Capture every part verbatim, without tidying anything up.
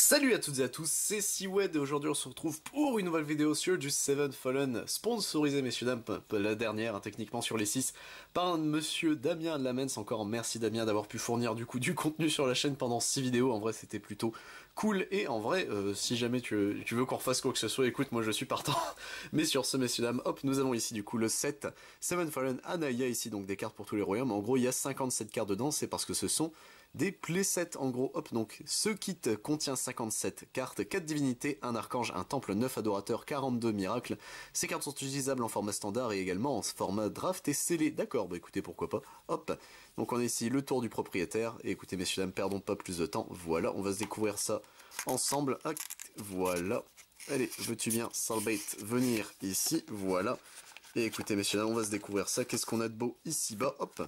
Salut à toutes et à tous, c'est Seawed et aujourd'hui on se retrouve pour une nouvelle vidéo sur du Seven Fallen, sponsorisé messieurs dames, la dernière hein, techniquement sur les six, par un monsieur Damien Lamens. Encore merci Damien d'avoir pu fournir du coup du contenu sur la chaîne pendant six vidéos, en vrai c'était plutôt cool et en vrai euh, si jamais tu, tu veux qu'on refasse quoi que ce soit, écoute moi je suis partant. Mais sur ce messieurs dames, hop nous avons ici du coup le set Seven Fallen Anaya, ici donc des cartes pour tous les royaumes. En gros il y a cinquante-sept cartes dedans, c'est parce que ce sont des playsets en gros. Hop, donc ce kit contient cinquante-sept cartes, quatre divinités, un archange, un temple, neuf adorateurs, quarante-deux miracles. Ces cartes sont utilisables en format standard et également en format draft et scellé. D'accord, bah écoutez, pourquoi pas. Hop, donc on a ici le tour du propriétaire. Et écoutez messieurs dames, perdons pas plus de temps. Voilà, on va se découvrir ça ensemble. Hop, voilà. Allez, veux-tu bien, Salbate, venir ici. Voilà. Et écoutez messieurs dames, on va se découvrir ça. Qu'est-ce qu'on a de beau ici bas. Hop.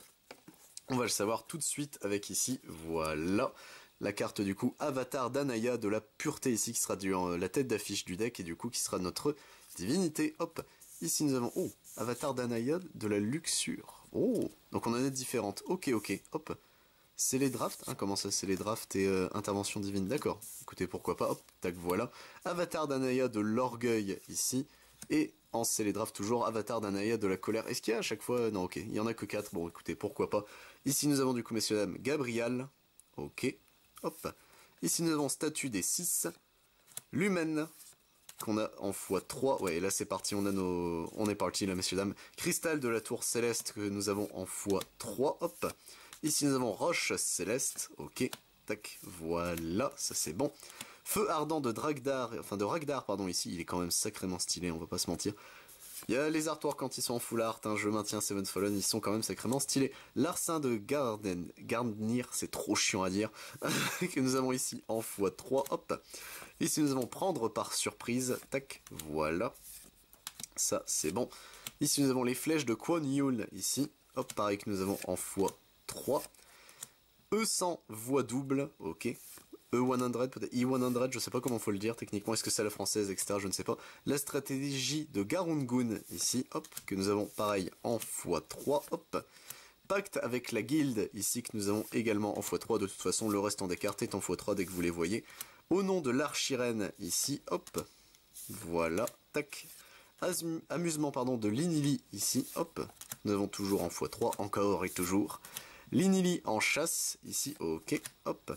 On va le savoir tout de suite avec ici, voilà, la carte du coup Avatar d'Anaya, de la pureté ici, qui sera du, euh, la tête d'affiche du deck et du coup qui sera notre divinité. Hop, ici nous avons, oh, Avatar d'Anaya, de la luxure. Oh, donc on en a différentes, ok, ok, hop. C'est les drafts, hein, comment ça c'est les drafts et euh, intervention divine, d'accord. Écoutez, pourquoi pas, hop, tac, voilà. Avatar d'Anaya, de l'orgueil ici, et en Célédraft toujours, Avatar d'Anaya de la colère. Est-ce qu'il y a à chaque fois? Non, ok, il y en a que quatre, bon écoutez, pourquoi pas. Ici nous avons du coup, messieurs dames, Gabriel, ok, hop. Ici nous avons Statue des six, Lumen, qu'on a en fois trois, ouais, et là c'est parti, on a nos... on est parti là, messieurs dames. Cristal de la tour céleste que nous avons en fois trois, hop. Ici nous avons Roche céleste, ok, tac, voilà, ça c'est bon. Feu ardent de Dragdar, enfin de Ragdar, pardon, ici, il est quand même sacrément stylé, on va pas se mentir. Il y a les artworks quand ils sont en full art, hein, je maintiens Seven Fallen, ils sont quand même sacrément stylés. Larcin de Garden, Gardnir, c'est trop chiant à dire, que nous avons ici en fois trois, hop. Ici nous avons Prendre par surprise, tac, voilà. Ça, c'est bon. Ici nous avons les flèches de Kwon Yul, ici, hop, pareil que nous avons en fois trois. E cent voix double, ok. E cent, peut-être I cent, je sais pas comment faut le dire techniquement, est-ce que c'est la française, et cetera, je ne sais pas. La stratégie de Garungun, ici, hop, que nous avons pareil en fois trois, hop. Pacte avec la guilde, ici, que nous avons également en fois trois, de toute façon, le restant des cartes est en fois trois dès que vous les voyez. Au nom de l'Archirène, ici, hop, voilà, tac. Asm amusement, pardon, de l'Inili, ici, hop, nous avons toujours en fois trois, encore et toujours. L'Inili en chasse, ici, ok, hop,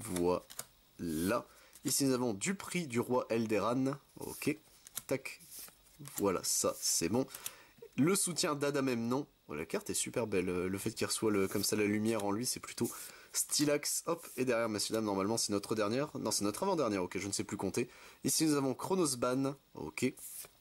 voilà. Ici nous avons du prix du roi Elderan, ok, tac, voilà, ça c'est bon. Le soutien d'Adamemnon, oh, la carte est super belle, le fait qu'il reçoit le, comme ça la lumière en lui, c'est plutôt stylax, hop, et derrière, messieurs dames, normalement c'est notre dernière, non c'est notre avant-dernière, ok, je ne sais plus compter. Ici nous avons Chronosban, ok,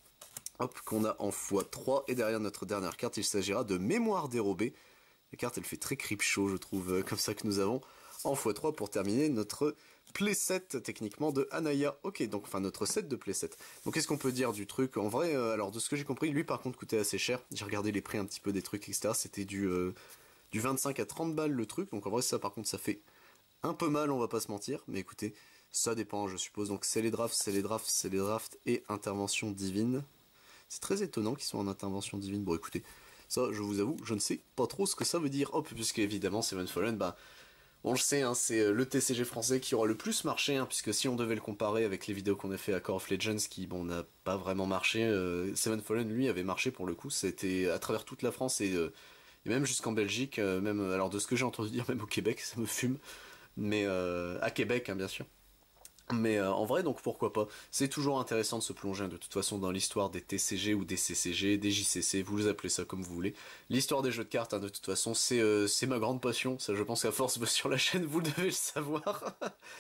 hop, qu'on a en fois trois, et derrière notre dernière carte, il s'agira de Mémoire dérobée. La carte elle fait très creepshow je trouve, euh, comme ça que nous avons en fois trois pour terminer notre playset techniquement de Anaya. Ok, donc enfin notre set de playset. Donc qu'est-ce qu'on peut dire du truc? En vrai, euh, alors de ce que j'ai compris, lui par contre coûtait assez cher. J'ai regardé les prix un petit peu des trucs, et cetera. C'était du, euh, du vingt-cinq à trente balles le truc. Donc en vrai ça par contre ça fait un peu mal, on va pas se mentir. Mais écoutez, ça dépend je suppose. Donc c'est les drafts, c'est les drafts, c'est les drafts et intervention divine. C'est très étonnant qu'ils soient en intervention divine. Bon écoutez, ça, je vous avoue, je ne sais pas trop ce que ça veut dire. Hop, puisque évidemment, Seven Fallen, bah, on le sait, hein, c'est le T C G français qui aura le plus marché, hein, puisque si on devait le comparer avec les vidéos qu'on a fait à Core of Legends, qui, bon, n'a pas vraiment marché, euh, Seven Fallen, lui, avait marché pour le coup, c'était à travers toute la France et, euh, et même jusqu'en Belgique, euh, même, alors de ce que j'ai entendu dire, même au Québec, ça me fume, mais euh, à Québec, hein, bien sûr. Mais euh, en vrai, donc pourquoi pas. C'est toujours intéressant de se plonger de toute façon dans l'histoire des T C G ou des C C G, des J C C, vous les appelez ça comme vous voulez. L'histoire des jeux de cartes, hein, de toute façon, c'est euh, c'est ma grande passion. Ça, je pense qu'à force sur la chaîne, vous devez le savoir.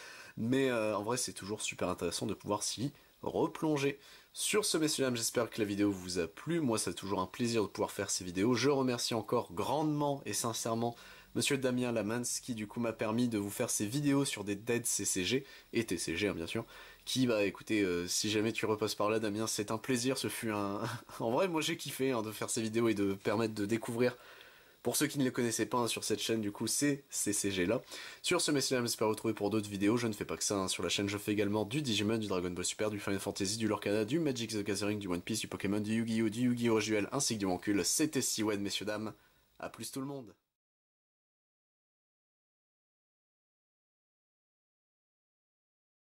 Mais euh, en vrai, c'est toujours super intéressant de pouvoir s'y replonger. Sur ce, messieurs dames, j'espère que la vidéo vous a plu. Moi, c'est toujours un plaisir de pouvoir faire ces vidéos. Je remercie encore grandement et sincèrement Monsieur Damien Lamens, qui du coup m'a permis de vous faire ces vidéos sur des dead C C G, et T C G hein, bien sûr, qui bah écoutez, euh, si jamais tu repasses par là Damien, c'est un plaisir, ce fut un... en vrai moi j'ai kiffé hein, de faire ces vidéos et de permettre de découvrir, pour ceux qui ne les connaissaient pas hein, sur cette chaîne du coup, ces C C G là. Sur ce messieurs, j'espère vous retrouver pour d'autres vidéos, je ne fais pas que ça, hein. Sur la chaîne je fais également du Digimon, du Dragon Ball Super, du Final Fantasy, du Lorcana, du Magic the Gathering, du One Piece, du Pokémon, du Yu-Gi-Oh, du Yu-Gi-Oh! Duel, ainsi que du Mancul. C'était Seawed messieurs dames, à plus tout le monde.